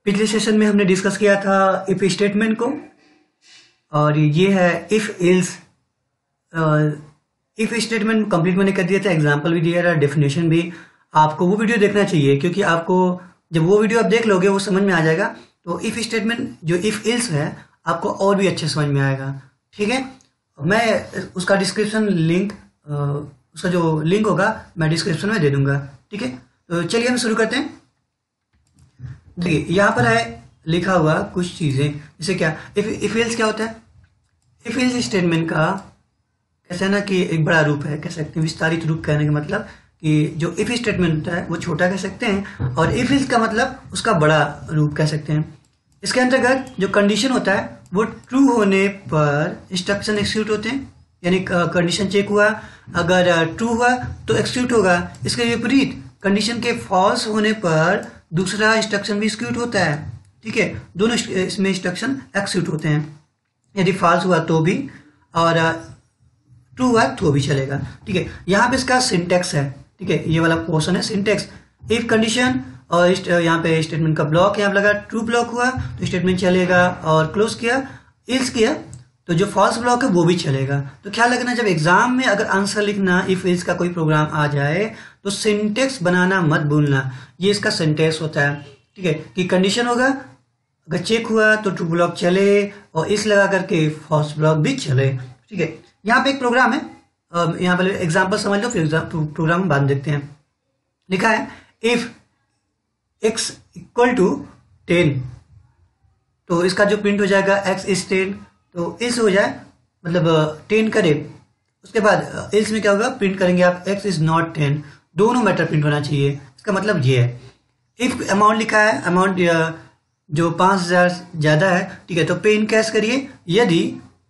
पिछले सेशन में हमने डिस्कस किया था इफ स्टेटमेंट को, और ये है if else. If statement complete मैंने कर दिया था, एग्जांपल भी दिया था, डेफिनेशन भी। आपको वो वीडियो देखना चाहिए, क्योंकि आपको जब वो वीडियो आप देख लोगे वो समझ में आ जाएगा। तो इफ स्टेटमेंट जो इफ एल्स है आपको और भी अच्छे समझ में आएगा। ठीक है, मैं उसका डिस्क्रिप्शन लिंक, उसका जो लिंक होगा मैं डिस्क्रिप्शन में दे दूंगा। ठीक है, तो चलिए हम शुरू करते हैं। देखिए यहाँ पर है लिखा हुआ कुछ चीजें, जैसे क्या इफ एल्स क्या होता है। इफ एल्स स्टेटमेंट का कैसा है ना कि एक बड़ा रूप है, कह सकते हैं विस्तारित रूप। कहने का मतलब कि जो इफ स्टेटमेंट होता है वो छोटा कह सकते हैं, और इफ एल्स का मतलब उसका बड़ा रूप कह सकते हैं। इसके अंतर्गत जो कंडीशन होता है वो ट्रू होने पर इंस्ट्रक्शन एक्सिक्यूट होते हैं, यानी कंडीशन चेक हुआ, अगर ट्रू हुआ तो एक्सिक्यूट होगा। इसके विपरीत कंडीशन के फॉल्स होने पर दूसरा इंस्ट्रक्शन भी एक्सिक्यूट होता है। ठीक है, दोनों इसमें इंस्ट्रक्शन एक्सिक्यूट होते हैं। यदि फॉल्स हुआ तो भी, और ट्रू हुआ तो भी चलेगा। ठीक है, यहाँ पे इसका सिंटेक्स है। ठीक है, ये वाला पोर्शन है सिंटेक्स। इफ कंडीशन और यहाँ पे स्टेटमेंट का ब्लॉक यहाँ पे लगा, ट्रू ब्लॉक हुआ तो स्टेटमेंट चलेगा, और क्लोज किया, एल्स किया तो जो फॉल्स ब्लॉक है वो भी चलेगा। तो ख्याल रखना, जब एग्जाम में अगर आंसर लिखना इफ एल्स का कोई प्रोग्राम आ जाए तो सिंटेक्स बनाना मत भूलना। ये इसका सिंटेक्स होता है। ठीक है, कि कंडीशन होगा, अगर चेक हुआ तो ट्रू ब्लॉक चले, और इस लगा करके फॉल्स ब्लॉक भी चले। ठीक है, यहाँ पे एक प्रोग्राम है, यहाँ पर एग्जाम्पल समझ लो, फिर प्रोग्राम बाद देखते हैं। लिखा है इफ x इक्वल टू 10, तो इसका जो प्रिंट हो जाएगा x इज 10, तो इस हो जाए मतलब 10 करे। उसके बाद इल्स में क्या होगा, प्रिंट करेंगे आप x इज नॉट 10, दोनों मैटर प्रिंट होना चाहिए। इसका मतलब ये है। इफ अमाउंट लिखा है, अमाउंट जो 5000 ज्यादा है, ठीक है, तो पे इन कैश करिए। यदि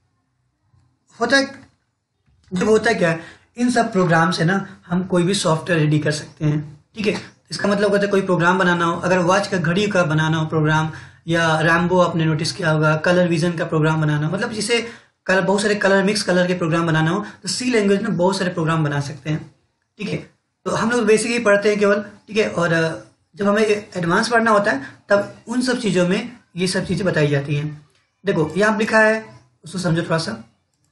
होता है, जब होता है क्या है, इन सब प्रोग्राम से ना हम कोई भी सॉफ्टवेयर रेडी कर सकते हैं। ठीक है, इसका मतलब होता है कोई प्रोग्राम बनाना हो, अगर वॉच का घड़ी का बनाना हो प्रोग्राम, या रैम्बो आपने नोटिस किया होगा, कलर विजन का प्रोग्राम बनाना हो, मतलब जिसे कलर, बहुत सारे कलर मिक्स कलर के प्रोग्राम बनाना हो, तो सी लैंग्वेज में बहुत सारे प्रोग्राम बना सकते हैं। ठीक है, तो हम लोग बेसिक ही पढ़ते हैं केवल। ठीक है, और जब हमें एडवांस पढ़ना होता है तब उन सब चीज़ों में ये सब चीज़ें बताई जाती हैं। देखो यहाँ लिखा है, उसको समझो थोड़ा सा।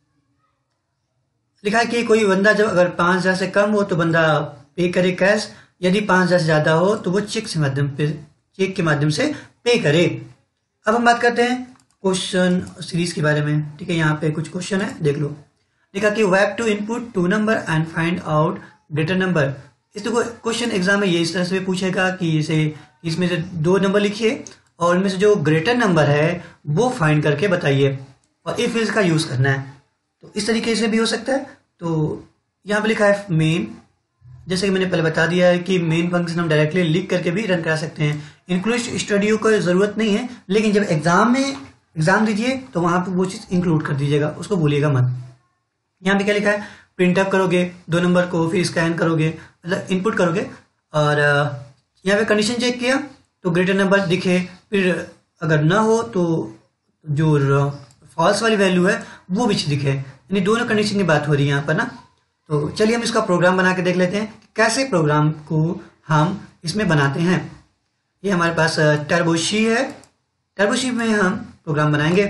लिखा है कि कोई बंदा जब अगर 5000 से कम हो तो बंदा पे करे कैश, यदि 5000 से ज्यादा हो तो वो चेक के माध्यम से पे करे। अब हम बात करते हैं क्वेश्चन सीरीज के बारे में। ठीक है, यहाँ पे कुछ क्वेश्चन है, देख लो। लिखा कि वैप to input 2 number and find out greater number. इस तो क्वेश्चन एग्जाम में ये इस तरह से पूछेगा कि इसे इसमें से 2 नंबर लिखिए और इनमें से जो ग्रेटर नंबर है वो फाइंड करके बताइए, और इफ एल्स का यूज करना है। तो इस तरीके से भी हो सकता है। तो यहाँ पे लिखा है मेन, जैसे कि मैंने पहले बता दिया है कि मेन फंक्शन हम डायरेक्टली लिख करके भी रन करा सकते हैं। इंक्लूड स्टूडियो को जरूरत नहीं है, लेकिन जब एग्जाम दीजिए तो वहां पे वो चीज इंक्लूड कर दीजिएगा, उसको भूलिएगा मत। यहाँ पे क्या लिखा है, प्रिंट अप करोगे 2 नंबर को, फिर स्कैन करोगे, मतलब इनपुट करोगे, और यहाँ पे कंडीशन चेक किया तो ग्रेटर नंबर दिखे, फिर अगर ना हो तो जो फॉल्स वाली वैल्यू है वो भी दिखे। यानी दोनों कंडीशन की बात हो रही है यहाँ पर ना। तो चलिए हम इसका प्रोग्राम बना के देख लेते हैं कि कैसे प्रोग्राम को हम इसमें बनाते हैं। ये हमारे पास टर्बोशी है, टर्बोशी में हम प्रोग्राम बनाएंगे।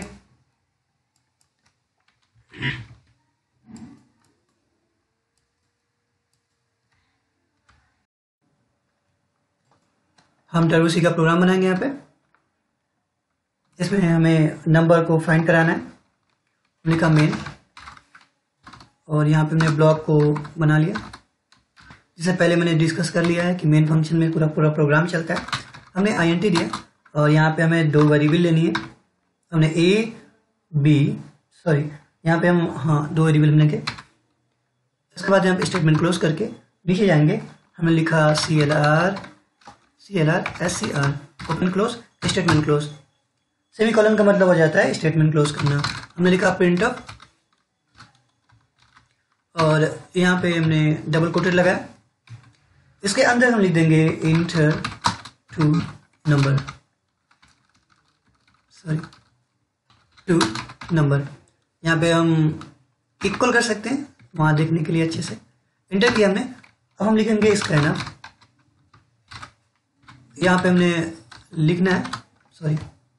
हम टर्बोशी का प्रोग्राम बनाएंगे यहाँ पे। इसमें हमें नंबर को फाइंड कराना है। लिखा मेन, और यहाँ पे मैंने ब्लॉक को बना लिया। जिससे पहले मैंने डिस्कस कर लिया है कि मेन फंक्शन में पूरा प्रोग्राम चलता है। हमने INT दिया, और यहाँ पे हमें 2 वेरिएबल लेनी है। हमने यहाँ पे हम 2 वेरिएबल लेंगे। इसके बाद हम स्टेटमेंट क्लोज करके नीचे जाएंगे। हमने लिखा CLR SCR open close statement close. Semicolon का मतलब हो जाता है स्टेटमेंट क्लोज करना। हमने लिखा प्रिंट अप, और यहाँ पे हमने डबल कोटेड लगाया। इसके अंदर हम लिख देंगे इंटर 2 नंबर, यहाँ पे हम इक्वल कर सकते हैं वहां देखने के लिए अच्छे से। इंटर किया हमने। अब हम लिखेंगे स्कैनर। यहाँ पे हमने लिखना है सॉरी,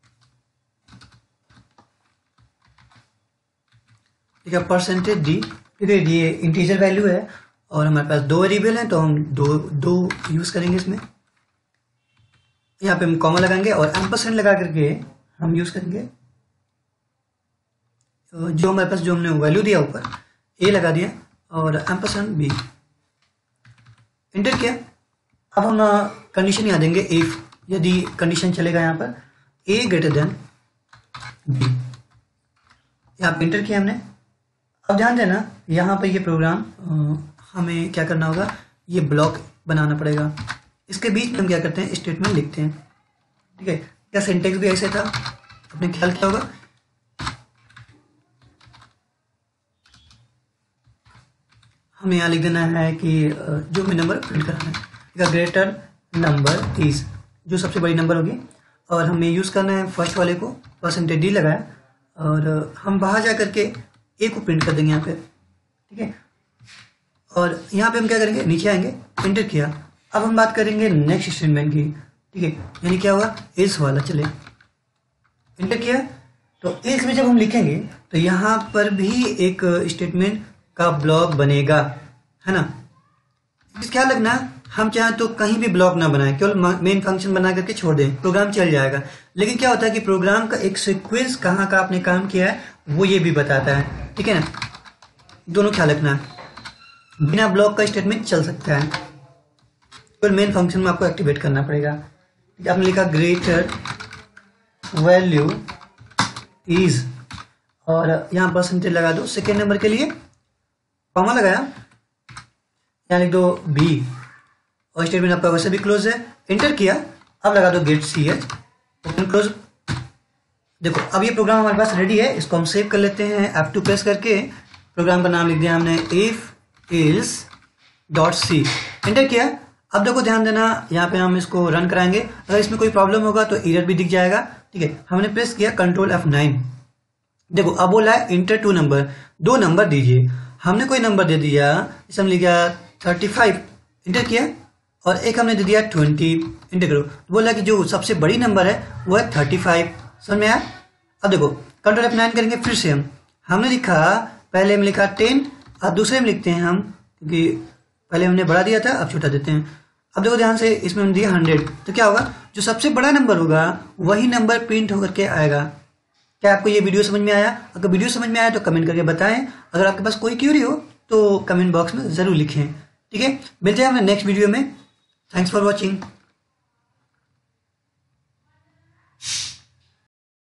ठीक है, परसेंटेज डी, ठीक है, ये इंटीजर वैल्यू है और हमारे पास दो वेरिएबल हैं तो हम दो यूज करेंगे इसमें। यहाँ पे हम कॉमा लगाएंगे और एम्परसेंड लगा करके हम यूज करेंगे। तो जो हमारे पास जो हमने वैल्यू दिया ऊपर ए लगा दिया और एम्परसेंड बी, इंटर किया। अब हम कंडीशन यहाँ देंगे इफ, यदि कंडीशन चलेगा यहाँ पर ए ग्रेटर देन बी, यहाँ पे इंटर किया हमने। अब ध्यान देना यहाँ पर ये प्रोग्राम हमें क्या करना होगा, ये ब्लॉक बनाना पड़ेगा। इसके बीच में हम क्या करते हैं, स्टेटमेंट लिखते हैं, ठीक है। क्या सिंटेक्स भी ऐसे था, आपने ख्याल किया होगा। हमें यहाँ लिख देना है कि जो भी नंबर प्रिंट करना है, ग्रेटर नंबर इज, जो सबसे बड़ी नंबर होगी, और हमें यूज़ करना है फर्स्ट वाले को, परसेंटेज डी लगाया और हम बाहर जा करके ए को प्रिंट कर देंगे यहाँ पे, ठीक है। और यहाँ पे हम क्या करेंगे, नीचे आएंगे, इंटर किया। अब हम बात करेंगे नेक्स्ट स्टेटमेंट की, ठीक है, यानी क्या होगा, एल्स वाला चले, इंटर किया। तो एल्स में जब हम लिखेंगे तो यहाँ पर भी एक स्टेटमेंट का ब्लॉक बनेगा, है ना। क्या लगना, हम चाहें तो कहीं भी ब्लॉक ना बनाएं, केवल मेन फंक्शन बना करके छोड़ दें, प्रोग्राम चल जाएगा। लेकिन क्या होता है कि प्रोग्राम का एक सीक्वेंस कहाँ का आपने काम किया है वो ये भी बताता है, ठीक है ना। दोनों ख्याल रखना, बिना ब्लॉक का स्टेटमेंट चल सकता है, केवल मेन फंक्शन में आपको एक्टिवेट करना पड़ेगा। आपने लिखा ग्रेटर वैल्यू इज और यहाँ परसेंटेज लगा दो सेकेंड नंबर के लिए, कॉमा लगाया, यहाँ लिख दो बी और स्टेटमेंट आपका वैसे भी क्लोज है, इंटर किया। अब लगा दो get C H, open close. देखो अब ये प्रोग्राम हमारे पास रेडी है, इसको हम सेव कर लेते हैं, F2 प्रेस करके प्रोग्राम का नाम लिख दिया हमने if else dot C, enter किया। अब देखो ध्यान देना, यहाँ पे हम इसको रन कराएंगे, अगर इसमें कोई प्रॉब्लम होगा तो एरर भी दिख जाएगा, ठीक है। हमने प्रेस किया कंट्रोल F9, देखो अब बोला है इंटर 2 नंबर, 2 नंबर दीजिए। हमने कोई नंबर दे दिया, जैसे हम लिख दिया 35, इंटर किया, और एक हमने दे दिया 20, इंटर करो। बोला कि जो सबसे बड़ी नंबर है वो है 35, समझ में आया। अब देखो कंट्रोल F9 करेंगे, फिर से हमने लिखा, पहले में लिखा 10 और दूसरे में लिखते हैं हम, क्योंकि पहले हमने बड़ा दिया था, अब छोटा देते हैं। अब देखो ध्यान से, इसमें हमने दिया 100, तो क्या होगा, जो सबसे बड़ा नंबर होगा वही नंबर प्रिंट होकर के आएगा। क्या आपको ये वीडियो समझ में आया? अगर वीडियो समझ में आया तो कमेंट करके बताएं। अगर आपके पास कोई क्यूरी हो तो कमेंट बॉक्स में जरूर लिखें, ठीक है। मिलते हैं हमें नेक्स्ट वीडियो में। Thanks for watching.